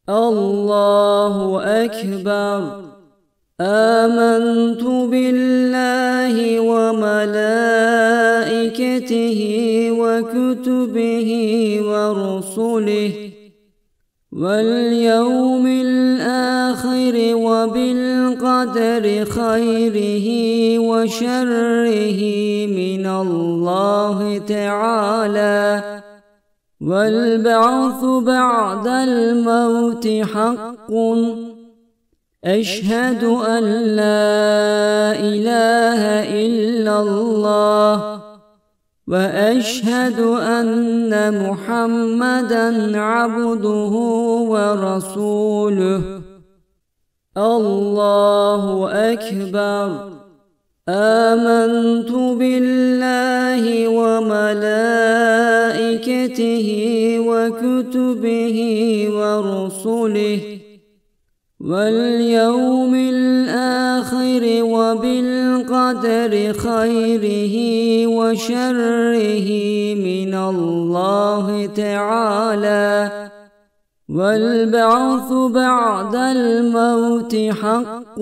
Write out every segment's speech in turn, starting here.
الله أكبر. آمنت بالله وملائكته وكتبه ورسله واليوم الآخر وبالقدر خيره وشره من الله تعالى، والبعث بعد الموت حق. أشهد أن لا إله إلا الله وأشهد أن محمدًا عبده ورسوله. الله أكبر. آمنت بالله وملائكته وكتبه ورسله واليوم الآخر وبالقدر خيره وشره من الله تعالى، والبعث بعد الموت حق.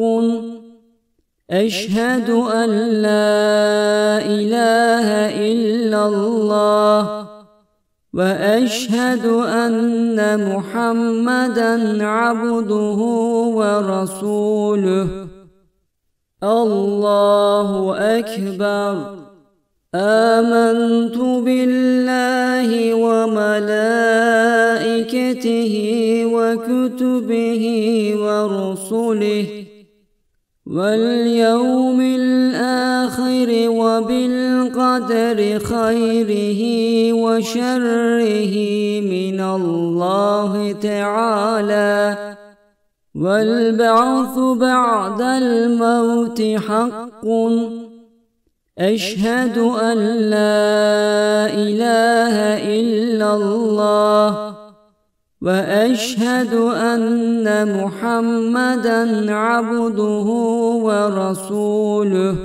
أشهد أن لا إله إلا الله وأشهد أن محمدًا عبده ورسوله. الله أكبر. آمنت بالله وملائكته وكتبه ورسله واليوم الآخر وبالقدر خيره وشره من الله تعالى، والبعث بعد الموت حق. أشهد أن لا إله إلا الله وأشهد أن محمدًا عبده ورسوله.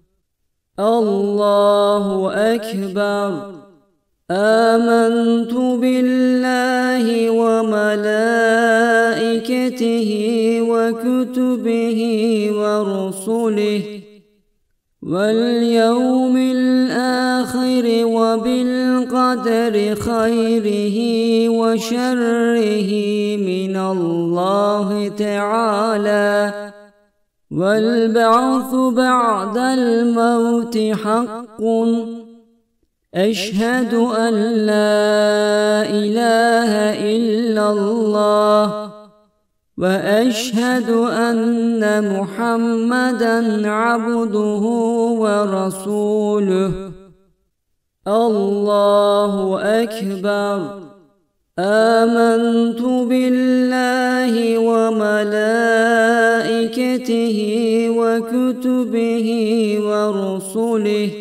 الله أكبر. آمنت بالله وملائكته وكتبه ورسله واليوم الآخر وبالقدر خيره وشره من الله تعالى، والبعث بعد الموت حق. أشهد أن لا إله إلا الله وأشهد أن محمدًا عبده ورسوله. الله أكبر. آمنت بالله وملائكته وكتبه ورسله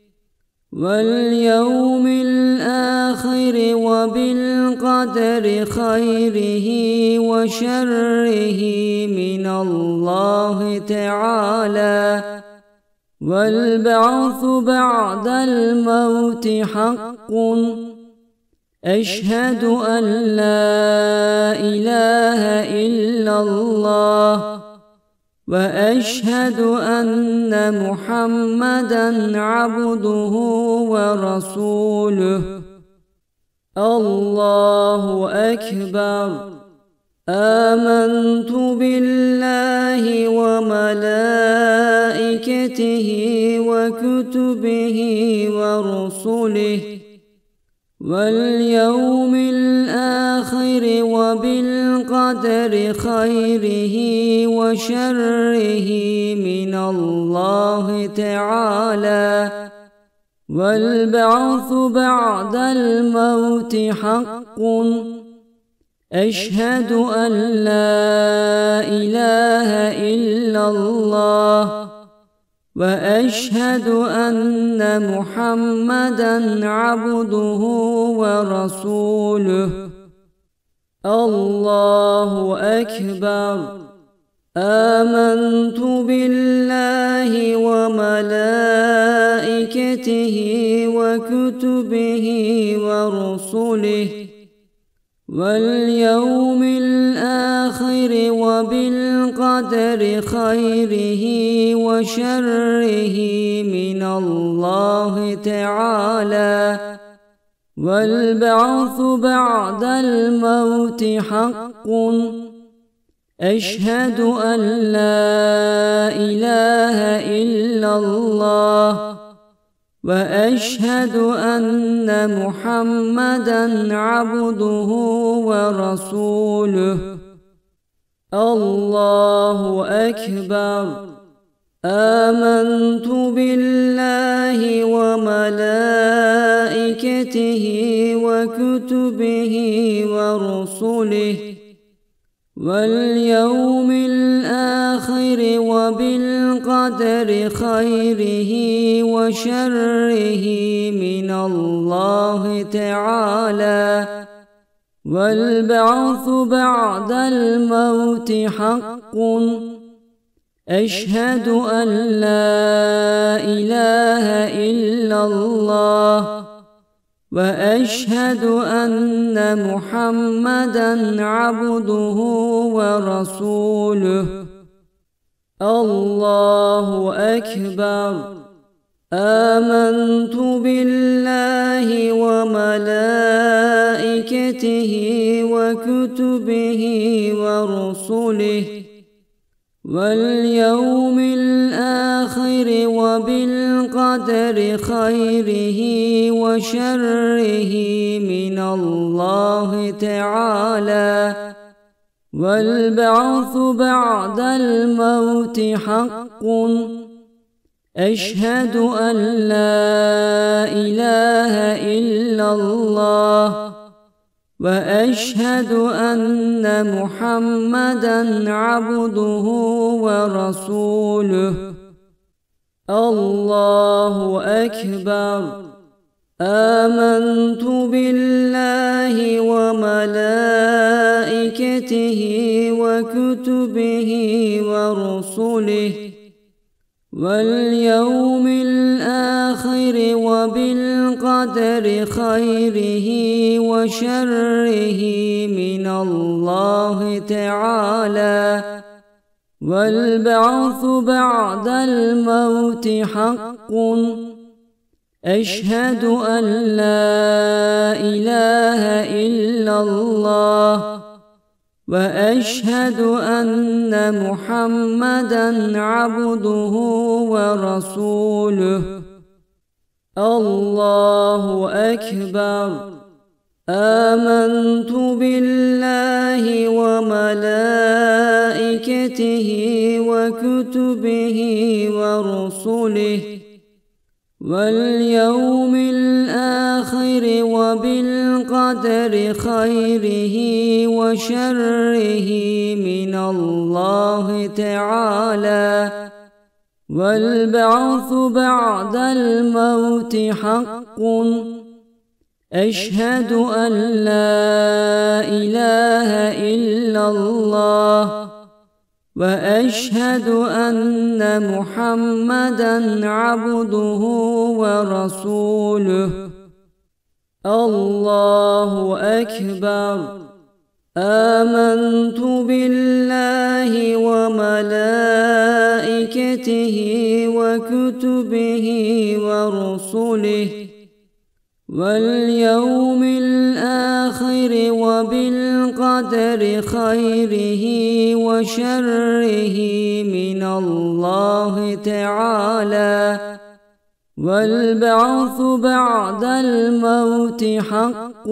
واليوم الآخر وبالقدر خيره وشره من الله تعالى، والبعث بعد الموت حق. أشهد أن لا إله إلا الله وأشهد أن محمدًا عبده ورسوله. الله أكبر. آمنت بالله وملائكته وكتبه ورسله واليوم الآخر وبالقدر خيره وشره من الله تعالى، والبعث بعد الموت حق. أشهد أن لا إله إلا الله وأشهد أن محمدًا عبده ورسوله. الله أكبر. آمنت بالله وملائكته وكتبه ورسله واليوم الآخر وبالقدر خيره وشره من الله تعالى، والبعث بعد الموت حق. أشهد أن لا إله إلا الله، وأشهد أن محمدًا عبده ورسوله. الله أكبر. آمنت بالله وملائكته وكتبه ورسله واليوم الآخر وبالقدر خيره وشره من الله تعالى، والبعث بعد الموت حق. أشهد أن لا إله إلا الله، وأشهد أن محمدًا عبده ورسوله. الله أكبر. آمنت بالله وملائكته وكتبه ورسله واليوم الآخر وبالقدر خيره وشره من الله تعالى، والبعث بعد الموت حق. أشهد أن لا إله إلا الله، وأشهد أن محمدًا عبده ورسوله. الله أكبر. آمنت بالله وملائكته وكتبه ورسله واليوم الآخر وبالقدر خيره وشره من الله تعالى، والبعث بعد الموت حق. أشهد أن لا إله إلا الله، وأشهد أن محمدًا عبده ورسوله. الله أكبر. آمنت بالله وملائكته وكتبه ورسله واليوم الآخر وبالقدر خيره وشره من الله تعالى، والبعث بعد الموت حق. أشهد أن لا إله إلا الله، وأشهد أن محمدًا عبده ورسوله. الله أكبر. آمنت بالله وملائكته وكتبه ورسله واليوم الآخر وبالقدر خيره وشره من الله تعالى، والبعث بعد الموت حق.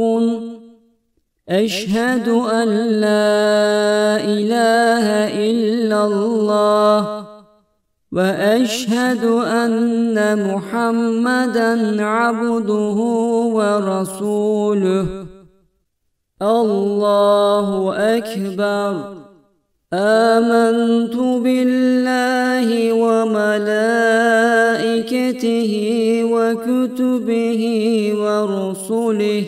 أشهد أن لا إله إلا الله، وأشهد أن محمدًا عبده ورسوله. الله أكبر. آمنت بالله وملائكته وكتبه ورسله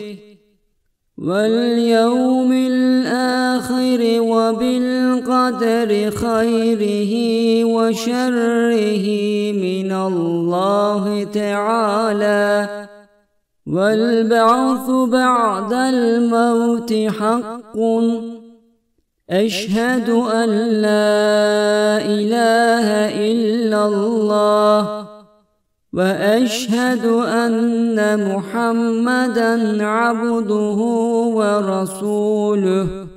واليوم الآخر وبالقدر خيره وشره من الله تعالى، والبعث بعد الموت حق. أشهد أن لا إله إلا الله وأشهد أن محمدًا عبده ورسوله